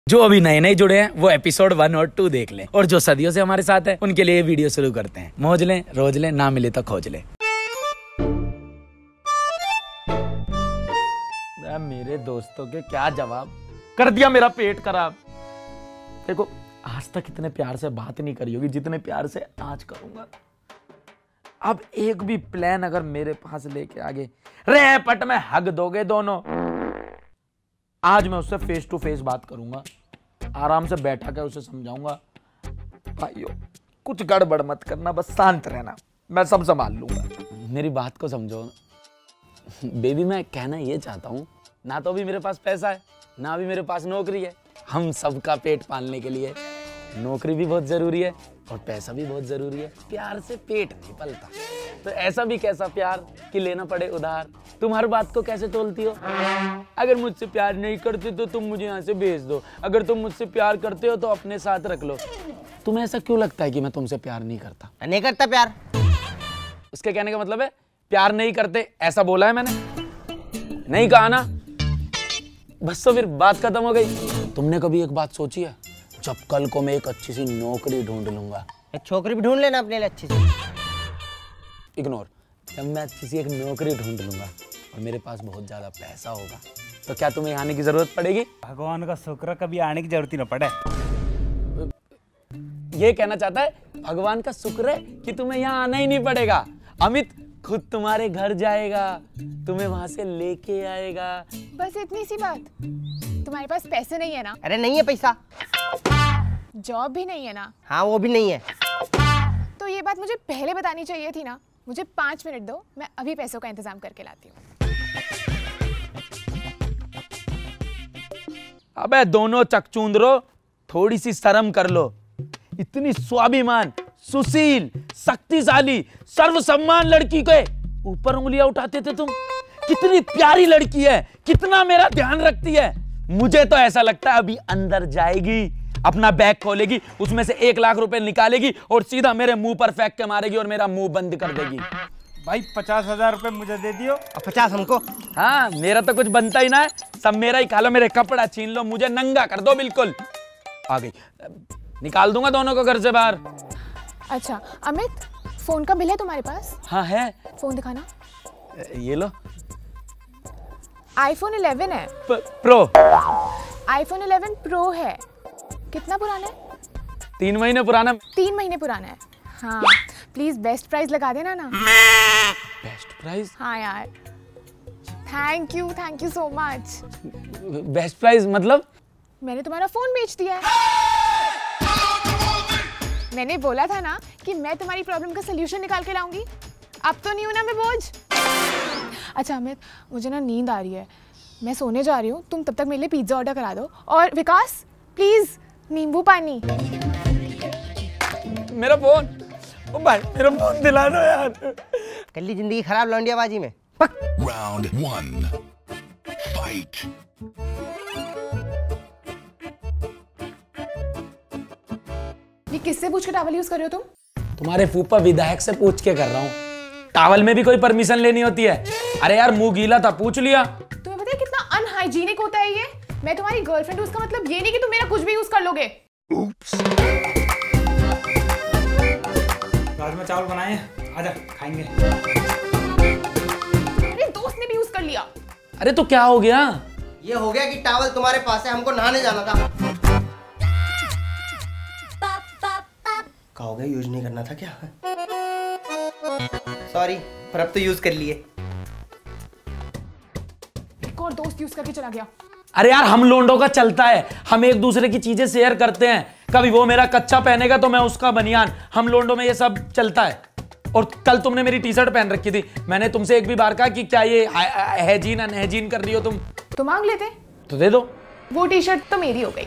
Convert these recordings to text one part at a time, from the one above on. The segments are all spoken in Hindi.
जो अभी नए नए जुड़े हैं वो एपिसोड 1 और 2 देख लें, और जो सदियों से हमारे साथ है उनके लिए वीडियो शुरू करते हैं। मौज लें, रोज लें, ना मिले तो खोज लें। मेरे दोस्तों के क्या जवाब, कर दिया मेरा पेट खराब। देखो आज तक इतने प्यार से बात नहीं करी होगी जितने प्यार से आज करूंगा। अब एक भी प्लान अगर मेरे पास लेके आगे रेपट में हग दोगे दोनों, आज मैं उससे फेस टू फेस बात करूंगा, आराम से बैठा कर उसे समझाऊंगा, भाइयों कुछ गड़बड़ मत करना, बस शांत रहना, मैं सब संभाल लूंगा। मेरी बात को समझो बेबी, मैं कहना ये चाहता हूँ, ना तो अभी मेरे पास पैसा है, ना अभी मेरे पास नौकरी है। हम सबका पेट पालने के लिए नौकरी भी बहुत जरूरी है और पैसा भी बहुत जरूरी है। प्यार से पेट नहीं पलता, तो ऐसा भी कैसा प्यार कि लेना पड़े उधार। तुम हर बात को कैसे तोलती हो? अगर मुझसे प्यार नहीं करते तो तुम मुझे यहाँ से भेज दो, अगर तुम मुझसे प्यार करते हो तो अपने साथ रख लो। तुम्हें ऐसा क्यों लगता है कि मैं तुमसे प्यार नहीं करता? नहीं करता प्यार। उसके कहने का मतलब है प्यार नहीं करते, ऐसा बोला है मैंने? नहीं कहा ना, बस तो फिर बात खत्म हो गई। तुमने कभी एक बात सोची है, जब कल को मैं एक अच्छी सी नौकरी ढूंढ लूंगा, एक छोकरी भी ढूंढ लेना अपने लिए अच्छी सी। इग्नोर, जब मैं अच्छी सी एक नौकरी ढूंढ लूंगा और मेरे पास बहुत ज्यादा पैसा होगा, तो क्या तुम्हें आने की जरूरत पड़ेगी? भगवान का शुक्र कभी आने की जरूरत ही ना पड़े। ये कहना चाहता है भगवान का शुक्र है कि तुम्हें यहाँ आना ही नहीं पड़ेगा। अमित खुद तुम्हारे घर जाएगा, तुम्हें वहां से लेके आएगा। बस इतनी सी बात। तुम्हारे पास पैसे नहीं है ना? अरे नहीं है पैसा। जॉब भी नहीं है ना? हाँ वो भी नहीं है। तो ये बात मुझे पहले बतानी चाहिए थी ना। मुझे 5 मिनट दो, मैं अभी पैसों का इंतजाम करके लाती हूँ। अबे दोनों चकचूंदरो, थोड़ी सी शर्म कर लो। इतनी स्वाभिमान, सुशील, शक्तिशाली, सर्वसम्मान लड़की के ऊपर उंगलियां उठाते थे तुम। कितनी प्यारी लड़की है, कितना मेरा ध्यान रखती है। मुझे तो ऐसा लगता है अभी अंदर जाएगी, अपना बैग खोलेगी, उसमें से 1 लाख रुपए निकालेगी और सीधा मेरे मुंह पर फेंक के मारेगी और मेरा मुंह बंद कर देगी। भाई 50,000 रुपए मुझे दे दियो और 50 हमको। हाँ मेरा तो कुछ बनता ही ना है, सब मेरा ही खा लो, मेरे कपड़ा छीन लो, मुझे नंगा कर दो बिल्कुल। आ गई, निकाल दूंगा दोनों को घर से बाहर। अच्छा अमित, फोन का बिल है तुम्हारे पास? हाँ है। फोन दिखाना। ये लो। आईफोन 11 है। प्रो। आईफोन 11 प्रो है। कितना पुराना है? 3 महीने पुराना। 3 महीने पुराना है। हाँ प्लीज बेस्ट प्राइस लगा देना ना। Best price? हाँ यार, thank you so much. Best price मतलब? मैंने तुम्हारा फोन बेच दिया है। मैंने बोला था ना कि मैं तुम्हारी प्रॉब्लम का सलूशन निकाल के लाऊंगी। अब तो नहीं हूं ना मैं बोझ। अच्छा अमित, मुझे ना नींद आ रही है, मैं सोने जा रही हूँ। तुम तब तक मेरे लिए पिज्जा ऑर्डर करा दो। और विकास प्लीज नींबू पानी। मेरा फोन, ओ भाई मेरा फोन दिला दो यार। कर ली जिंदगी खराब लौंडियाबाजी में। Round 1 Fight। ये किससे पूछ के टॉवल यूज कर रहे हो तुम? तुम्हारे फूफा विधायक से पूछ के कर रहा हूँ। टॉवल में भी कोई परमिशन लेनी होती है? अरे यार मुंह गीला था, पूछ लिया। तुम्हें पता है कितना अनहाइजीनिक होता है ये? मैं तुम्हारी गर्लफ्रेंड हूं, उसका मतलब ये नहीं कि तुम मेरा कुछ भी यूज कर लोगे। राजमा चावल बनाए, आजा खाएंगे। मेरे दोस्त ने भी यूज कर लिया। अरे तो क्या हो गया? ये हो गया कि टॉवल तुम्हारे पास है, हमको नहाने जाना था। क्या हो गया, यूज नहीं करना था क्या? सॉरी, पर अब तो यूज कर लिए। एक और दोस्त यूज करके चला गया। अरे यार हम लोंडों का चलता है, हम एक दूसरे की चीजें शेयर करते हैं। कभी वो मेरा कच्चा पहनेगा तो मैं उसका बनियान, हम लोंडों में ये सब चलता है। और कल तुमने मेरी टी शर्ट पहन रखी थी, मैंने तुमसे एक भी बार कहा कि क्या ये हैजीन अनहैजीन कर रही हो तुम? तो मांग लेते तो दे दो। वो टी शर्ट तो मेरी हो गई।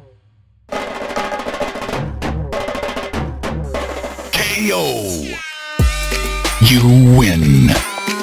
KO। You win।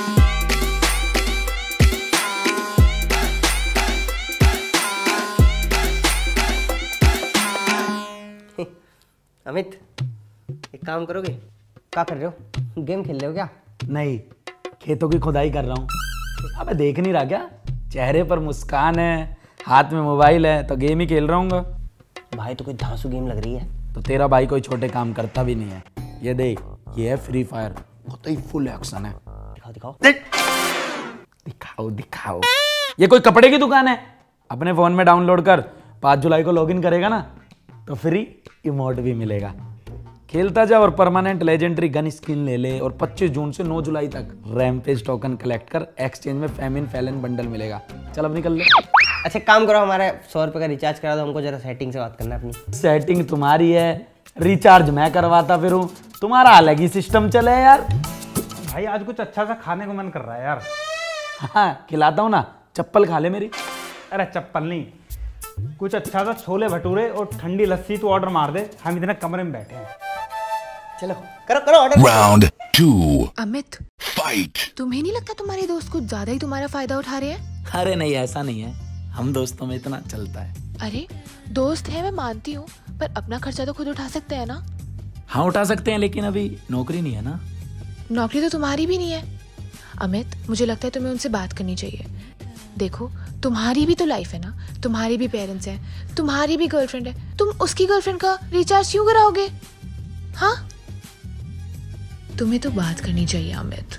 अमित एक काम करोगे? क्या कर रहे हो? गेम खेल रहे हो क्या? नहीं, खेतों की खुदाई कर रहा हूं। अबे देख नहीं रहा क्या? चेहरे पर मुस्कान है, हाथ में मोबाइल है तो गेम ही खेल रहा हूँ। भाई तो कोई धांसू गेम लग रही है। तो तेरा भाई कोई छोटे काम करता भी नहीं है। ये देख, ये है फ्री फायर, बहुत ही फुल एक्शन है। दिखाओ दिखाओ दिखाओ दिखाओ। ये कोई कपड़े की दुकान है? अपने फोन में डाउनलोड कर, 5 जुलाई को लॉगिन करेगा ना तो फ्री इमोट भी मिलेगा। खेलता जा और परमानेंट लेजेंडरी गन स्किन ले ले। और 25 जून से 9 जुलाई तक रैम्पेज टोकन कलेक्ट कर, एक्सचेंज में फेमिन फैलन बंडल मिलेगा। चल अब निकल ले। अच्छा काम करो, हमारा 100 रुपये का रिचार्ज करा दो, हमको जरा सेटिंग से बात करना है अपनी। सेटिंग तुम्हारी है, रिचार्ज मैं करवाता फिरूं, तुम्हारा अलग ही सिस्टम चले यार। भाई आज कुछ अच्छा सा खाने को मन कर रहा है यार। हाँ खिलाता हूँ ना, चप्पल खा ले मेरी। अरे चप्पल नहीं, कुछ अच्छा सा छोले भटूरे और ठंडी लस्सी तो ऑर्डर मार दे, हम इतने कमरे में बैठे हैं। चलो करो करो ऑर्डर। Round 2. अमित, Fight. तुम्हें नहीं लगता तुम्हारे दोस्त कुछ ज्यादा ही तुम्हारा फायदा उठा रहे हैं? अरे नहीं, ऐसा नहीं है, हम दोस्तों में इतना चलता है। अरे दोस्त है मैं मानती हूँ, पर अपना खर्चा तो खुद उठा सकते हैं ना। हाँ उठा सकते हैं, लेकिन अभी नौकरी नहीं है ना। नौकरी तो तुम्हारी भी नहीं है। अमित, मुझे लगता है तुम्हें उनसे बात करनी चाहिए। देखो तुम्हारी भी तो लाइफ है ना, तुम्हारे भी पेरेंट्स हैं, तुम्हारी भी गर्लफ्रेंड है। तुम उसकी गर्लफ्रेंड का रिचार्ज क्यों कराओगे? हाँ, तुम्हें तो बात करनी चाहिए अमित।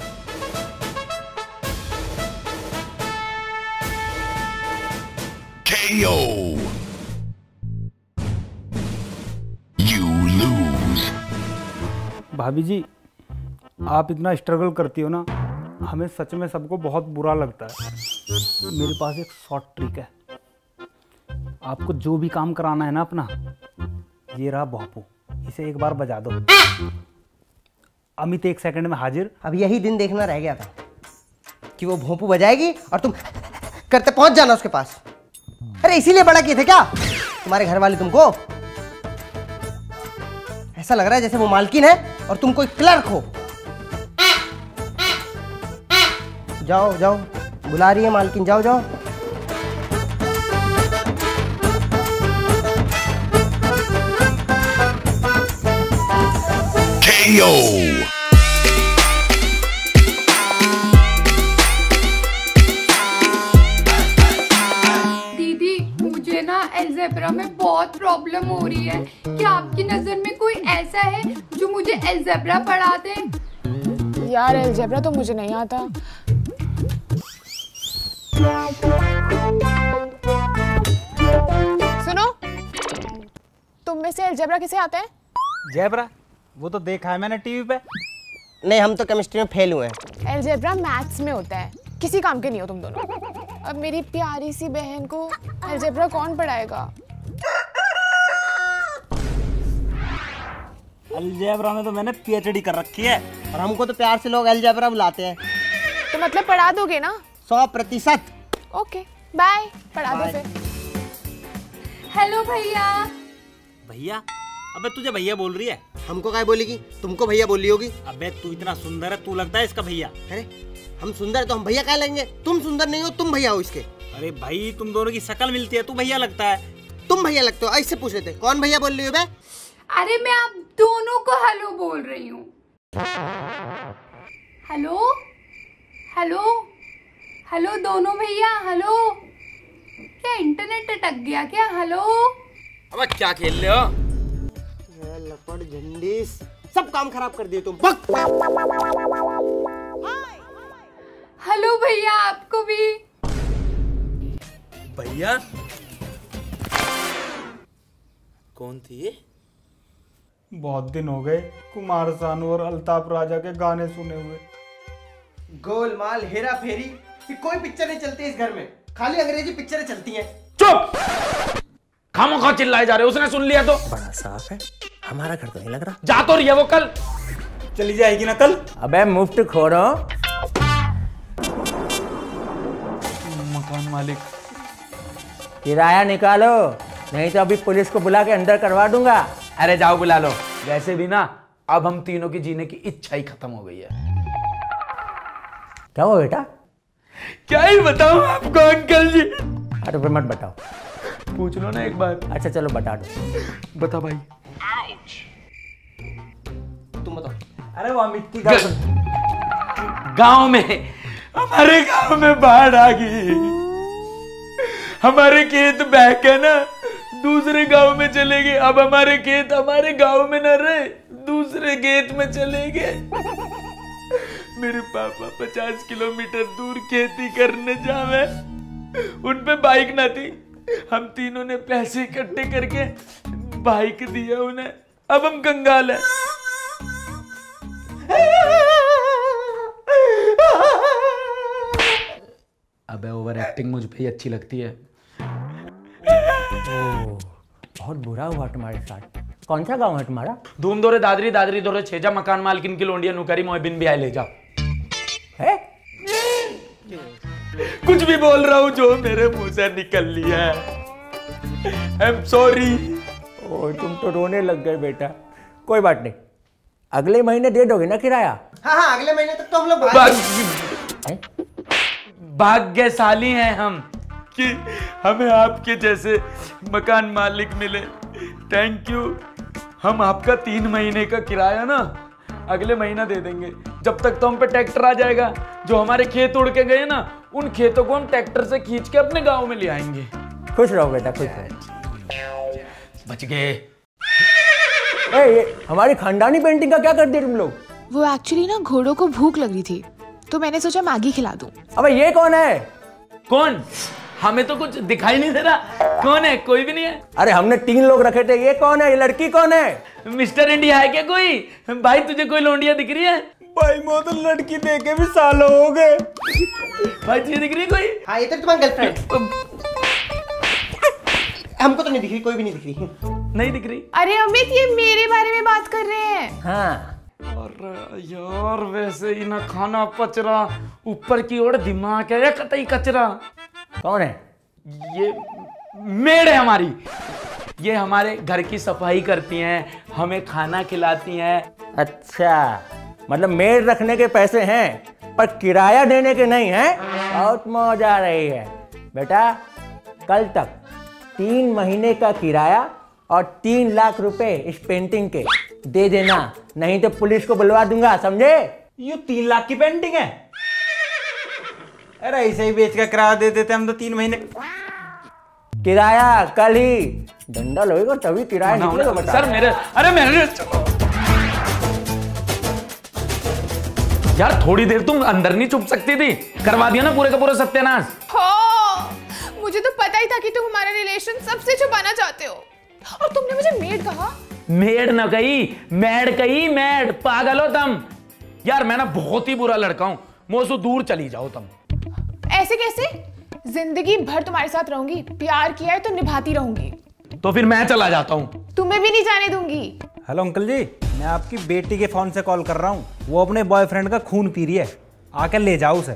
KO. You lose. भाभी जी, आप इतना स्ट्रगल करती हो ना, हमें सच में सबको बहुत बुरा लगता है। मेरे पास एक शॉर्ट ट्रिक है। आपको जो भी काम कराना है ना अपना, ये रहा भोंपू, इसे एक बार बजा दो, अमित 1 सेकंड में हाजिर। अब यही दिन देखना रह गया था कि वो भोंपू बजाएगी और तुम करते पहुंच जाना उसके पास। अरे इसीलिए बड़ा किए थे क्या तुम्हारे घर वाले तुमको? ऐसा लग रहा है जैसे वो मालकिन है और तुम कोई क्लर्क हो। जाओ जाओ, बुला रही है मालकिन, जाओ जाओ। KO. दीदी मुझे ना अलजेब्रा में बहुत प्रॉब्लम हो रही है। क्या आपकी नजर में कोई ऐसा है जो मुझे अलजेब्रा पढ़ा दे? यार अलजेब्रा तो मुझे नहीं आता। सुनो, तुम में से अलजेब्रा किसे आता है? जैबरा, वो तो देखा है मैंने टीवी पे। नहीं, हम तो केमिस्ट्री में फेल हुए हैं। अलजेब्रा मैथ्स में होता है, किसी काम के नहीं हो तुम दोनों। अब मेरी प्यारी सी बहन को अलजेब्रा कौन पढ़ाएगा? अलजेब्रा में तो मैंने PhD कर रखी है। और हमको तो प्यार से लोग अलजेब्रा बुलाते हैं। तो मतलब पढ़ा दोगे ना? 100%। ओके बाय, पढ़ा दो फिर। हेलो भैया। भैया? अबे तुझे भैया बोल रही है? हमको क्या बोलेगी? तुमको भैया बोली होगी। अबे तू इतना सुंदर है, तू लगता है इसका भैया। अरे हम सुंदर है तो हम भैया क्या लेंगे? तुम सुंदर नहीं हो, तुम भैया हो इसके। अरे भाई तुम दोनों की शक्ल मिलती है, तू भैया लगता है। तुम भैया लगते हो, ऐसे पूछ रहे थे कौन भैया बोल रही हो बे? अरे मैं आप दोनों को हेलो बोल रही हूँ। हेलो हेलो हेलो दोनों भैया, हेलो। क्या इंटरनेट अटक गया क्या? हेलो। अब क्या खेल रहे हो? लपड़ झंडीस, सब काम खराब कर दिए तुम। बक। हेलो भैया, आपको भी। भैया कौन थी? बहुत दिन हो गए कुमार सानू और अल्ताफ राजा के गाने सुने हुए। गोलमाल, हेरा फेरी, कि कोई पिक्चर नहीं चलती इस घर में, खाली अंग्रेजी पिक्चरें चलती हैं। चुप! खामोखा चिल्लाए जा रहे हो, उसने सुन लिया तो। बड़ा साफ है, हमारा घर तो नहीं लग रहा। जा तो रही है वो कल। चली जाएगी ना कल? अबे मुफ्त खोरो। मकान मालिक, किराया निकालो, नहीं तो अभी पुलिस को बुला के अंदर करवा दूंगा। अरे जाओ बुला लो। वैसे भी ना अब हम तीनों की जीने की इच्छा ही खत्म हो गई है। क्या हुआ बेटा? क्या ही बताऊं आपको अंकल जी। अरे फिर मत बताओ, पूछ लो ना एक बार। अच्छा चलो बता दो। बता भाई। तुम बताओ। अरे वो अमित की गांव में, हमारे गांव में बाढ़ आ गई। हमारे खेत बहक है ना, दूसरे गांव में चले गए। अब हमारे खेत हमारे गांव में न रहे, दूसरे खेत में चले गए। मेरे पापा 50 किलोमीटर दूर खेती करने जावे, उन पे बाइक ना थी। हम तीनों ने पैसे इकट्ठे करके बाइक दिया उन्हें। अब हम कंगाल हैं। अबे ओवर एक्टिंग मुझ पे ही अच्छी लगती है। बहुत बुरा हुआ तुम्हारे साथ। कौन सा गांव है तुम्हारा? धूम दौरे दादरी, दादरी दौरे छेजा, मकान मालकिन की लोंडिया नुकरी मोए बिन भी आए ले जाओ। है? कुछ भी बोल रहा हूं जो मेरे मुंह से निकल लिया है। I am sorry. ओ तुम तो रोने लग गए बेटा। कोई बात नहीं, अगले महीने दे दोगे ना किराया? हाँ, अगले महीने तक तो हम लोग भाग्यशाली हैं हम कि हमें आपके जैसे मकान मालिक मिले। Thank you. हम आपका 3 महीने का किराया ना अगले महीना दे देंगे। जब तक तो हम पे ट्रैक्टर आ जाएगा। जो हमारे खेत उड़ के गए ना, उन खेतों को हम ट्रैक्टर से खींच के अपने गांव में ले आएंगे। खुश रहो बेटा, खुश रहो। बच गए। ये हमारी खानदानी पेंटिंग का क्या कर दिया तुम लोग? वो एक्चुअली ना घोड़ों को भूख लग रही थी, तो मैंने सोचा मैगी खिला दूं। अबे ये कौन है? कौन? हमें तो कुछ दिखाई नहीं दे रहा। कौन है? कोई भी नहीं है। अरे हमने 3 लोग रखे थे। ये कौन है? ये लड़की कौन है? मिस्टर इंडिया है क्या कोई? भाई तुझे कोई लोंडिया दिख रही है? भाई मैं तो लड़की देखे भी सालों हो गए। भाई तुझे दिख रही है कोई? हाँ, ये तो तुम्हारी गर्लफ्रेंड। हमको तो नहीं दिख रही, कोई भी नहीं दिख रही। नहीं दिख रही? अरे अमित, ये मेरे बारे में बात कर रहे हैं। हाँ। अरे यार, वैसे ही ना खाना पच रहा, ऊपर की ओर दिमाग है या कतई कचरा। कौन है? ये मेड है हमारी। ये हमारे घर की सफाई करती हैं, हमें खाना खिलाती हैं। अच्छा, मतलब मेड रखने के पैसे हैं पर किराया देने के नहीं हैं। बहुत मौज आ रही है बेटा। कल तक 3 महीने का किराया और 3 लाख रुपए इस पेंटिंग के दे देना, नहीं तो पुलिस को बुलवा दूंगा, समझे? ये 3 लाख की पेंटिंग है? अरे ऐसे ही बेच कर किराया दे देते हम तो 3 महीने। किराया कल ही डंडा लगेगा तभी किराया निकलेगा। बता सर मेरे, अरे मेरे यार, थोड़ी देर तुम अंदर नहीं छुप सकती थी? करवा दिया ना पूरे का पूरा सत्यानाश। हो, मुझे तो पता ही था कि तुम हमारा रिलेशन सबसे छुपाना चाहते हो। और तुमने मुझे मेड कहा? मेड न कही, मैड कही। मैड, पागल हो तुम? यार मैं ना बहुत ही बुरा लड़का हूं, मुझसे तो दूर चली जाओ तुम। ऐसे कैसे? जिंदगी भर तुम्हारे साथ रहूंगी, प्यार किया है तो निभाती रहूंगी। तो फिर मैं चला जाता हूं। तुम्हें भी नहीं जाने दूंगी। हेलो अंकल जी, मैं आपकी बेटी के फोन से कॉल कर रहा हूँ। वो अपने बॉयफ्रेंड का खून पी रही है, आकर ले जाओ उसे।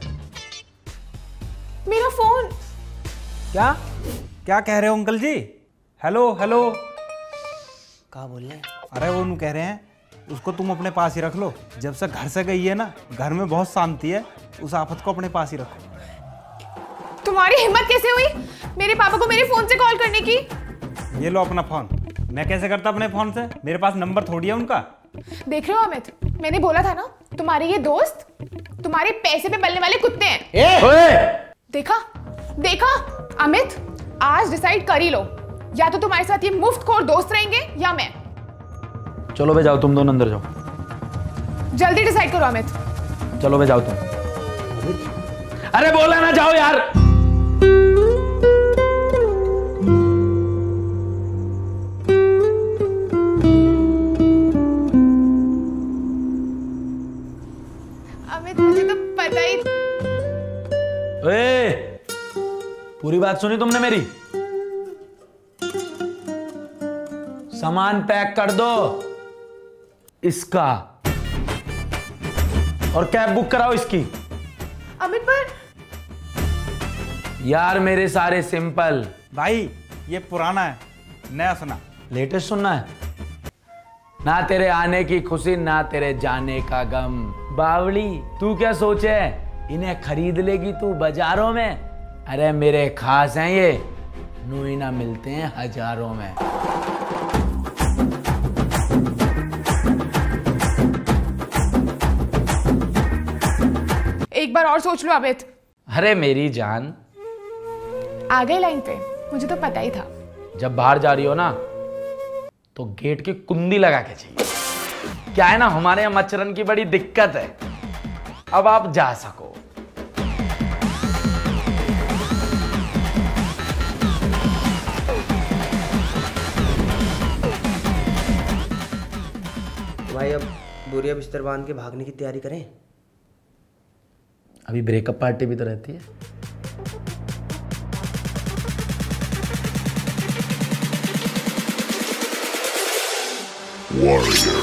मेरा फोन? क्या क्या कह रहे हो अंकल जी? हेलो हेलो, क्या बोल रहे? अरे वो कह रहे हैं उसको तुम अपने पास ही रख लो। जब से घर से गई है ना, घर में बहुत शांति है, उस आफत को अपने पास ही रखो। तुम्हारी हिम्मत कैसे हुई मेरे पापा को मेरे फोन से कॉल करने की? ये लो अपना फोन। मैं कैसे करता अपने फोन से? मेरे पास नंबर थोड़ी है उनका। देख रहे हो अमित, मैंने बोला था ना, तुम्हारे ये दोस्त तुम्हारे पैसे पे पलने वाले कुत्ते हैं। देखा देखा अमित, आज डिसाइड कर ही लो, या तो तुम्हारे साथ ये मुफ्तखोर दोस्त रहेंगे या मैं। चलो बे जाओ, तुम दोनों अंदर जाओ। जल्दी डिसाइड करो अमित। चलो बे जाओ तुम। अरे बोला ना जाओ यार। अमित मुझे तो पता ही। पूरी बात सुनी तुमने मेरी? सामान पैक कर दो इसका, और कैब बुक कराओ इसकी। अमित पर यार मेरे सारे सिंपल। भाई ये पुराना है, नया सुना। लेटेस्ट सुनना है ना? तेरे आने की खुशी ना तेरे जाने का गम। बावली, तू क्या सोचे इन्हें खरीद लेगी तू बाजारों में? अरे मेरे खास हैं ये, नूइना मिलते हैं हजारों में। एक बार और सोच लो अमित। अरे मेरी जान, आ गए लाइन पे, मुझे तो पता ही था। जब बाहर जा रही हो ना तो गेट की कुंडी लगा के चाहिए। क्या है ना, हमारे यहाँ मच्छरन की बड़ी दिक्कत है। अब आप जा सको। भाई अब बोरिया बिस्तर बांध के भागने की तैयारी करें। अभी ब्रेकअप पार्टी भी तो रहती है। Warrior.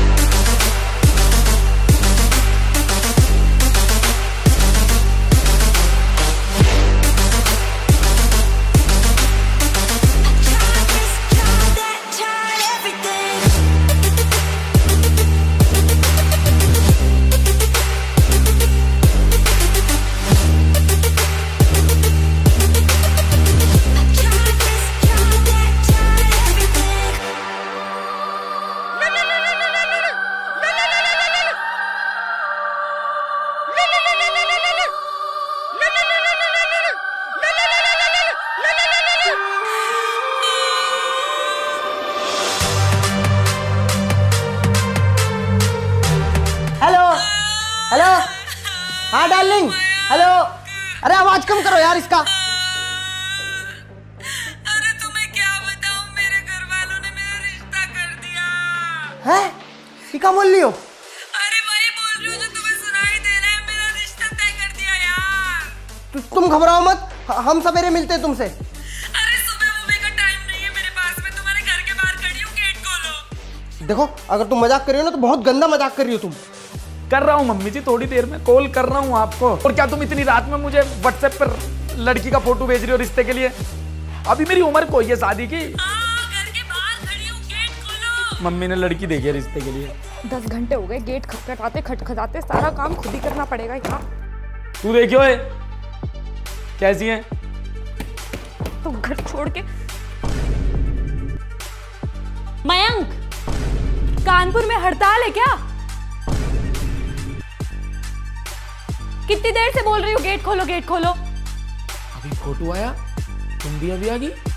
हेलो, हाँ डार्लिंग, हेलो। अरे आवाज कम करो यार इसका। अरे तुम्हें क्या बताऊं, मेरे घर वालों ने मेरा रिश्ता कर दिया है। क्या बोल रही हो? अरे वही बोल रही हूँ जो तुम्हें सुनाई दे रहा है, मेरा रिश्ता तय कर दिया यार। तुम घबराओ मत, हम सवेरे मिलते हैं तुमसे। अरे सुबह वुबह का टाइम नहीं है मेरे पास, मैं तुम्हारे घर के बाहर खड़ी हूँ, गेट खोलो। देखो अगर तुम मजाक कर रही हो ना तो बहुत गंदा मजाक कर रही हो तुम। कर रहा हूँ मम्मी जी, थोड़ी देर में कॉल कर रहा हूँ आपको। और क्या तुम इतनी रात में मुझे व्हाट्सएप पर लड़की का फोटो भेज रही हो रिश्ते के लिए? अभी मेरी उम्र कोई है शादी की। घर के बाहर खड़ी हूँ, गेट खोलो। मम्मी ने लड़की देखी है रिश्ते के लिए। 10 घंटे हो गए गेट खटखटाते खटखटाते, सारा काम खुद ही करना पड़ेगा यार। तू देखियो है कैसी है? तो घर छोड़ के। मयंक, कानपुर में हड़ताल है क्या? कितनी देर से बोल रही हूँ गेट खोलो गेट खोलो। अभी फोटो आया, तुम भी अभी आ गई।